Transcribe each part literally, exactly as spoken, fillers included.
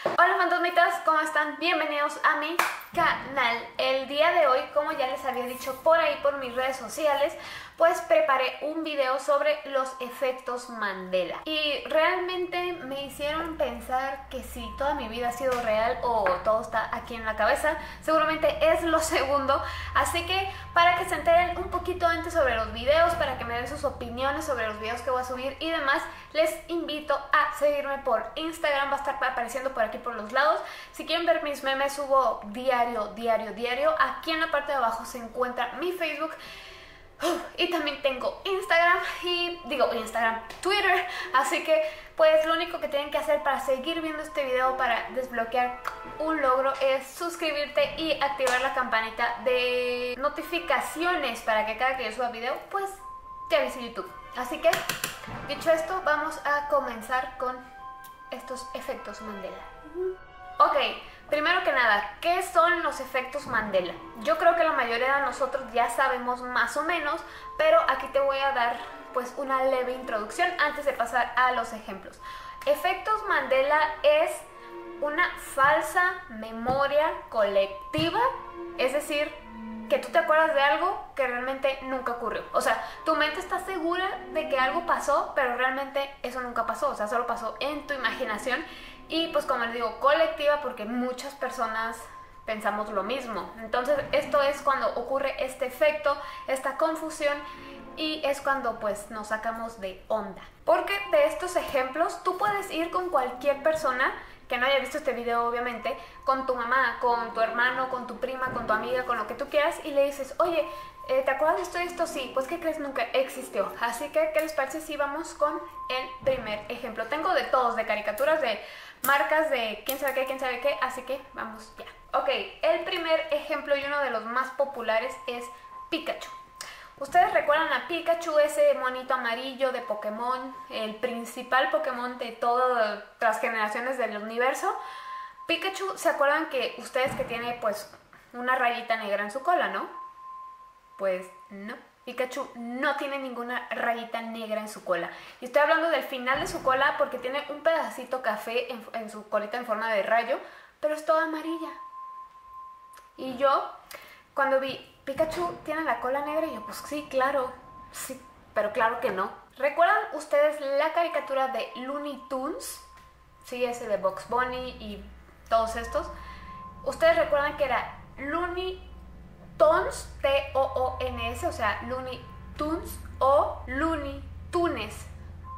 Hola fantasmitas, ¿cómo están? Bienvenidos a mi canal. El día de hoy, como ya les había dicho por ahí por mis redes sociales, pues preparé un video sobre los efectos Mandela. Y realmente me hicieron pensar que si toda mi vida ha sido real o todo está aquí en la cabeza. Seguramente es lo segundo. Así que para que se enteren un poquito antes sobre los videos, para que me den sus opiniones sobre los videos que voy a subir y demás, les invito a seguirme por Instagram. Va a estar apareciendo por aquí por los lados. Si quieren ver mis memes, subo diario, diario, diario. Aquí en la parte de abajo se encuentra mi Facebook. Y también tengo Instagram y digo Instagram, Twitter, así que pues lo único que tienen que hacer para seguir viendo este video, para desbloquear un logro, es suscribirte y activar la campanita de notificaciones para que cada que yo suba video pues te avise YouTube. Así que dicho esto, vamos a comenzar con estos efectos Mandela. Ok, primero que nada, ¿qué son los efectos Mandela? Yo creo que la mayoría de nosotros ya sabemos más o menos, pero aquí te voy a dar pues una leve introducción antes de pasar a los ejemplos. Efectos Mandela es una falsa memoria colectiva, es decir, que tú te acuerdas de algo que realmente nunca ocurrió. O sea, tu mente está segura de que algo pasó, pero realmente eso nunca pasó, o sea, solo pasó en tu imaginación. Y pues como les digo, colectiva, porque muchas personas pensamos lo mismo. Entonces esto es cuando ocurre este efecto, esta confusión, y es cuando pues nos sacamos de onda. Porque de estos ejemplos tú puedes ir con cualquier persona que no haya visto este video, obviamente, con tu mamá, con tu hermano, con tu prima, con tu amiga, con lo que tú quieras, y le dices, oye, eh, ¿te acuerdas de esto y esto? Sí, pues ¿qué crees? Nunca existió. Así que, ¿qué les parece si vamos con el primer ejemplo? Tengo de todos, de caricaturas, de marcas, de quién sabe qué, quién sabe qué, así que vamos ya. Ok, el primer ejemplo y uno de los más populares es Pikachu. ¿Ustedes recuerdan a Pikachu, ese monito amarillo de Pokémon, el principal Pokémon de todas las generaciones del universo? Pikachu, ¿se acuerdan que ustedes que tiene pues una rayita negra en su cola, no? Pues no. Pikachu no tiene ninguna rayita negra en su cola. Y estoy hablando del final de su cola porque tiene un pedacito café en, en su colita en forma de rayo, pero es toda amarilla. Y yo, cuando vi Pikachu tiene la cola negra, y yo, pues sí, claro, sí, pero claro que no. ¿Recuerdan ustedes la caricatura de Looney Tunes? Sí, ese de Bugs Bunny y todos estos. ¿Ustedes recuerdan que era Looney Tunes, T O O N S, o sea, Looney Tunes o Looney Tunes?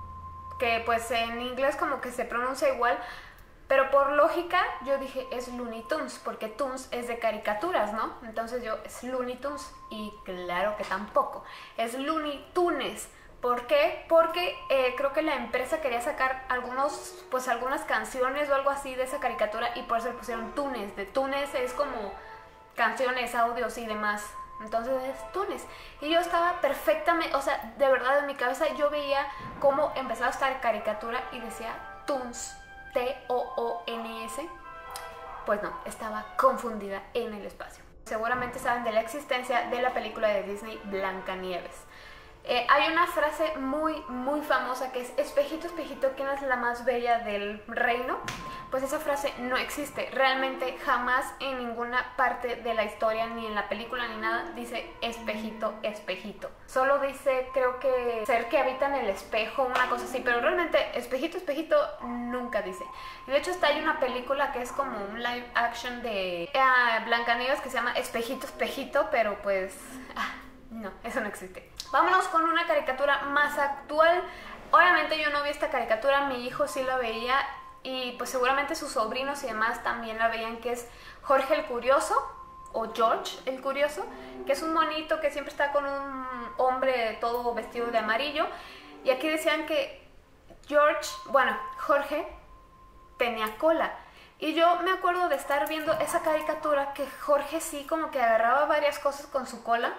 Que pues en inglés como que se pronuncia igual, pero por lógica yo dije es Looney Tunes, porque Tunes es de caricaturas, ¿no? Entonces yo, es Looney Tunes, y claro que tampoco, es Looney Tunes. ¿Por qué? Porque eh, creo que la empresa quería sacar algunos, pues algunas canciones o algo así de esa caricatura, y por eso le pusieron Tunes. De Tunes es como canciones, audios y demás. Entonces es Tunes. Y yo estaba perfectamente, o sea, de verdad en mi cabeza yo veía cómo empezaba esta caricatura y decía Tunes, T O O N S. Pues no, estaba confundida en el espacio. Seguramente saben de la existencia de la película de Disney Blancanieves. Eh, hay una frase muy, muy famosa que es espejito, espejito, ¿quién es la más bella del reino? Pues esa frase no existe. Realmente jamás en ninguna parte de la historia, ni en la película, ni nada, dice espejito, espejito. Solo dice, creo que ser que habita en el espejo, una cosa así, pero realmente espejito, espejito nunca dice. Y de hecho hasta hay una película que es como un live action de uh, Blancanieves que se llama Espejito, espejito, pero pues ah, no, eso no existe. Vámonos con una caricatura más actual. Obviamente yo no vi esta caricatura, mi hijo sí la veía, y pues seguramente sus sobrinos y demás también la veían, que es Jorge el Curioso, o George el Curioso, que es un monito que siempre está con un hombre todo vestido de amarillo. Y aquí decían que George, bueno, Jorge tenía cola. Y yo me acuerdo de estar viendo esa caricatura que Jorge sí como que agarraba varias cosas con su cola,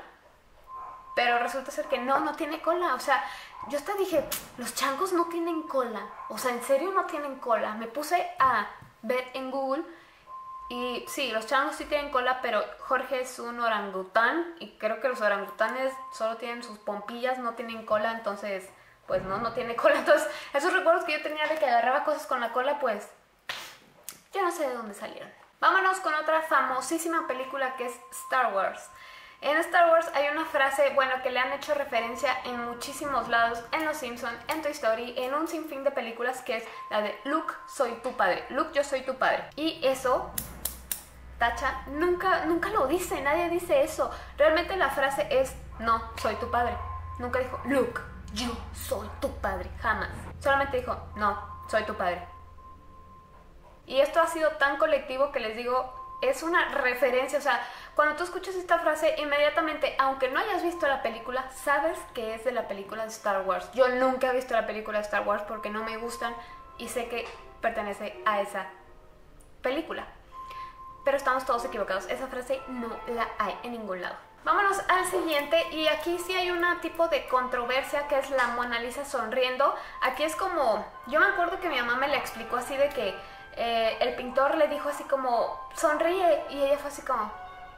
pero resulta ser que no, no tiene cola. O sea, yo hasta dije, los changos no tienen cola. O sea, ¿en serio no tienen cola? Me puse a ver en Google y sí, los changos sí tienen cola, pero Jorge es un orangután y creo que los orangutanes solo tienen sus pompillas, no tienen cola, entonces, pues no, no tiene cola. Entonces, esos recuerdos que yo tenía de que agarraba cosas con la cola, pues yo no sé de dónde salieron. Vámonos con otra famosísima película que es Star Wars. En Star Wars hay una frase, bueno, que le han hecho referencia en muchísimos lados, en Los Simpsons, en Toy Story, en un sinfín de películas, que es la de Luke, soy tu padre. Luke, yo soy tu padre. Y eso, tacha, nunca, nunca lo dice, nadie dice eso. Realmente la frase es, no, soy tu padre. Nunca dijo, Luke, yo soy tu padre, jamás. Solamente dijo, no, soy tu padre. Y esto ha sido tan colectivo que les digo, es una referencia, o sea, cuando tú escuchas esta frase, inmediatamente, aunque no hayas visto la película, sabes que es de la película de Star Wars. Yo nunca he visto la película de Star Wars porque no me gustan y sé que pertenece a esa película. Pero estamos todos equivocados, esa frase no la hay en ningún lado. Vámonos al siguiente, y aquí sí hay un tipo de controversia, que es la Mona Lisa sonriendo. Aquí es como, yo me acuerdo que mi mamá me la explicó así de que Eh, el pintor le dijo así como, sonríe, y ella fue así como,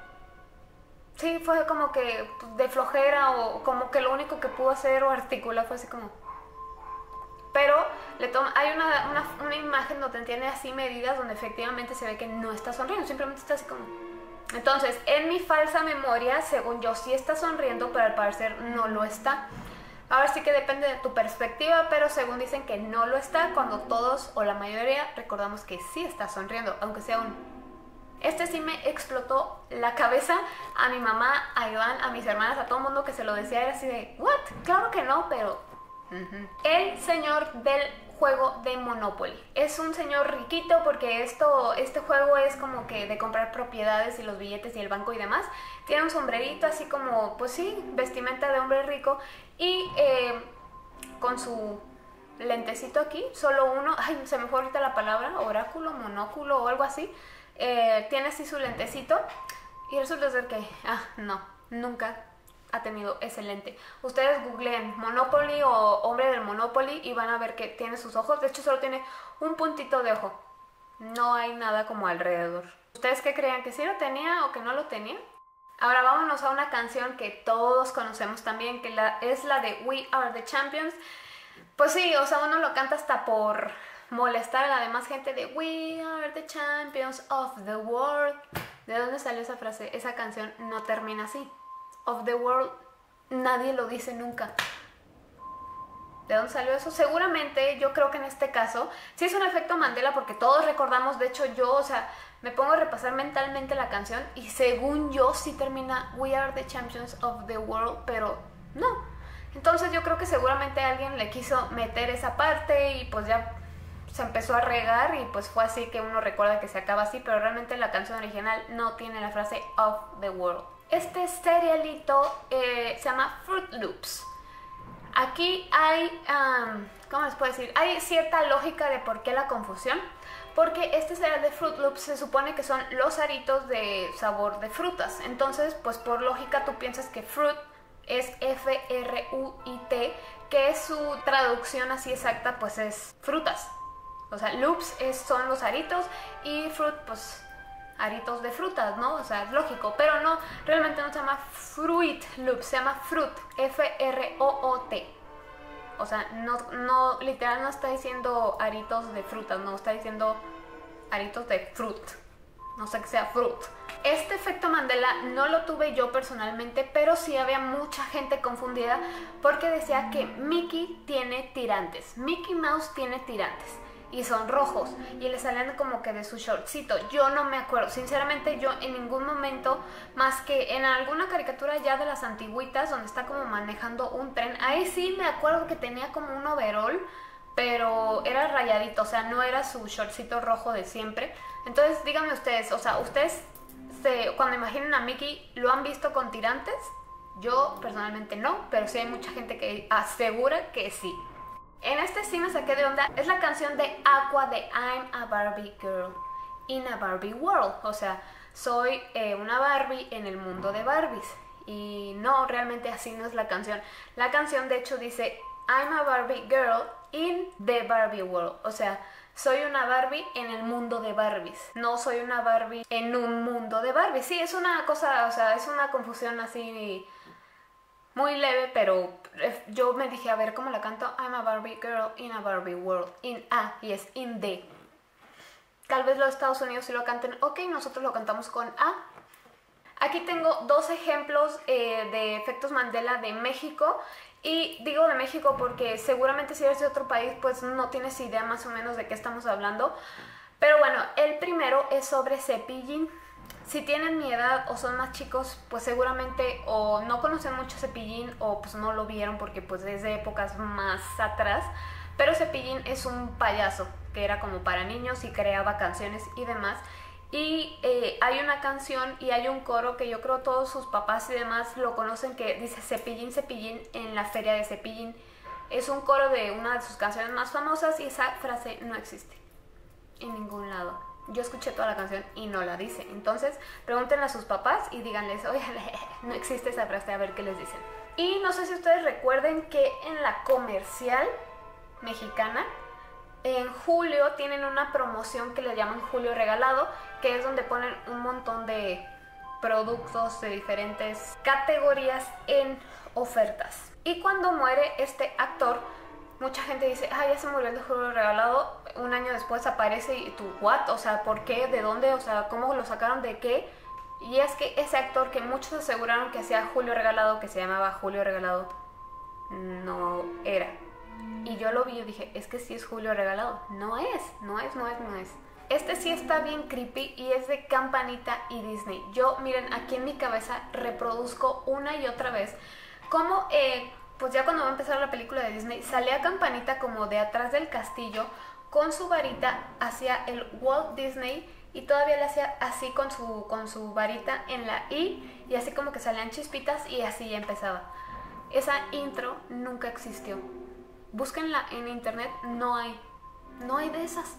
sí, fue como que de flojera, o como que lo único que pudo hacer o articular fue así como, pero le toma, hay una, una, una imagen donde tiene así medidas donde efectivamente se ve que no está sonriendo, simplemente está así como. Entonces, en mi falsa memoria, según yo sí está sonriendo, pero al parecer no lo está. Ahora sí que depende de tu perspectiva, pero según dicen que no lo está, cuando todos o la mayoría recordamos que sí está sonriendo, aunque sea un. Este sí me explotó la cabeza. A mi mamá, a Iván, a mis hermanas, a todo el mundo que se lo decía era así de, ¿what? Claro que no, pero. Uh-huh. El señor del juego de Monopoly. Es un señor riquito porque esto, este juego es como que de comprar propiedades y los billetes y el banco y demás. Tiene un sombrerito así como, pues sí, vestimenta de hombre rico, y eh, con su lentecito aquí, solo uno, ay, se me fue ahorita la palabra, oráculo, monóculo o algo así. Eh, tiene así su lentecito y resulta ser que, ah, no, nunca ha tenido ese lente. Ustedes googleen Monopoly o hombre del Monopoly y van a ver que tiene sus ojos. De hecho, solo tiene un puntito de ojo. No hay nada como alrededor. ¿Ustedes qué creían? ¿Que sí lo tenía o que no lo tenía? Ahora vámonos a una canción que todos conocemos también, que la, es la de We Are The Champions. Pues sí, o sea, uno lo canta hasta por molestar a la demás gente de We Are The Champions of the World. ¿De dónde salió esa frase? Esa canción no termina así. Of the world, nadie lo dice nunca. ¿De dónde salió eso? Seguramente, yo creo que en este caso sí es un efecto Mandela, porque todos recordamos, de hecho yo, o sea, me pongo a repasar mentalmente la canción y según yo sí termina We Are The Champions of the World, pero no. Entonces yo creo que seguramente alguien le quiso meter esa parte y pues ya se empezó a regar y pues fue así que uno recuerda que se acaba así, pero realmente la canción original no tiene la frase of the world. Este cerealito eh, se llama Fruit Loops. Aquí hay, um, ¿cómo les puedo decir? Hay cierta lógica de por qué la confusión, porque este cereal de Fruit Loops se supone que son los aritos de sabor de frutas. Entonces, pues por lógica tú piensas que fruit es F R U I T, que su traducción así exacta pues es frutas. O sea, loops es, son los aritos, y fruit pues aritos de frutas, ¿no? O sea, es lógico, pero no, realmente no se llama Fruit Loops, se llama Fruit, F R O O T. O sea, no, no, literal no está diciendo aritos de frutas, no, está diciendo aritos de fruit. No sé que sea fruit. Este efecto Mandela no lo tuve yo personalmente, pero sí había mucha gente confundida porque decía que Mickey tiene tirantes. Mickey Mouse tiene tirantes. Y son rojos, y le salían como que de su shortcito. Yo no me acuerdo, sinceramente yo en ningún momento, más que en alguna caricatura ya de las antigüitas donde está como manejando un tren, ahí sí me acuerdo que tenía como un overall, pero era rayadito, o sea, no era su shortcito rojo de siempre. Entonces díganme ustedes, o sea, ustedes se, cuando imaginen a Mickey, ¿lo han visto con tirantes? Yo personalmente no, pero sí hay mucha gente que asegura que sí. En este sí me saqué de onda, es la canción de Aqua de I'm a Barbie Girl in a Barbie World. O sea, soy eh, una Barbie en el mundo de Barbies. Y no, realmente así no es la canción. La canción de hecho dice I'm a Barbie Girl in the Barbie World. O sea, soy una Barbie en el mundo de Barbies. No soy una Barbie en un mundo de Barbies. Sí, es una cosa, o sea, es una confusión así muy leve, pero yo me dije, a ver, ¿cómo la canto? I'm a Barbie girl in a Barbie world. In a, y es in the. Tal vez los Estados Unidos sí lo canten, ok, nosotros lo cantamos con A. Aquí tengo dos ejemplos eh, de efectos Mandela de México. Y digo de México porque seguramente si eres de otro país pues no tienes idea más o menos de qué estamos hablando. Pero bueno, el primero es sobre Cepillín. Si tienen mi edad o son más chicos, pues seguramente o no conocen mucho Cepillín o pues no lo vieron porque pues es de épocas más atrás. Pero Cepillín es un payaso que era como para niños y creaba canciones y demás. Y eh, hay una canción y hay un coro que yo creo todos sus papás y demás lo conocen, que dice Cepillín, Cepillín en la feria de Cepillín. Es un coro de una de sus canciones más famosas y esa frase no existe en ningún lado. Yo escuché toda la canción y no la dice. Entonces pregúntenle a sus papás y díganles, oye, no existe esa frase, a ver qué les dicen. Y no sé si ustedes recuerden que en la comercial mexicana en julio tienen una promoción que le llaman Julio Regalado, que es donde ponen un montón de productos de diferentes categorías en ofertas. Y cuando muere este actor, mucha gente dice, ah, ya se murió el de Julio Regalado. Un año después aparece y tú, ¿what? O sea, ¿por qué? ¿De dónde? O sea, ¿cómo lo sacaron? ¿De qué? Y es que ese actor que muchos aseguraron que hacía Julio Regalado, que se llamaba Julio Regalado, no era. Y yo lo vi y dije, es que sí es Julio Regalado. No es, no es, no es, no es. Este sí está bien creepy y es de Campanita y Disney. Yo, miren, aquí en mi cabeza reproduzco una y otra vez como, eh, pues ya cuando va a empezar la película de Disney, salía Campanita como de atrás del castillo con su varita hacia el Walt Disney y todavía le hacía así con su, con su varita en la I y así como que salían chispitas y así ya empezaba. Esa intro nunca existió. Búsquenla en internet, no hay, no hay de esas.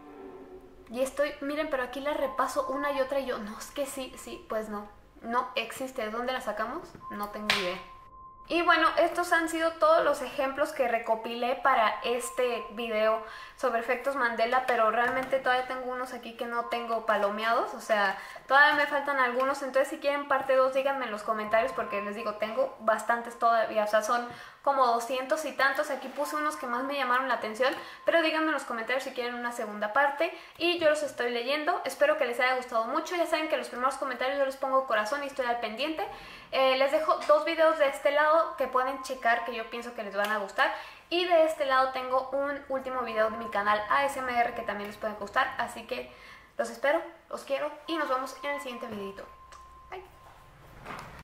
Y estoy, miren, pero aquí la repaso una y otra y yo, no, es que sí, sí, pues no, no existe. ¿De dónde la sacamos? No tengo idea. Y bueno, estos han sido todos los ejemplos que recopilé para este video sobre efectos Mandela, pero realmente todavía tengo unos aquí que no tengo palomeados, o sea, todavía me faltan algunos. Entonces si quieren parte dos díganme en los comentarios porque les digo, tengo bastantes todavía, o sea, son como doscientos y tantos. Aquí puse unos que más me llamaron la atención, pero díganme en los comentarios si quieren una segunda parte y yo los estoy leyendo. Espero que les haya gustado mucho. Ya saben que en los primeros comentarios yo les pongo corazón y estoy al pendiente. Eh, les dejo dos videos de este lado que pueden checar, que yo pienso que les van a gustar, y de este lado tengo un último video de mi canal A S M R que también les puede gustar, así que los espero, los quiero y nos vemos en el siguiente videito.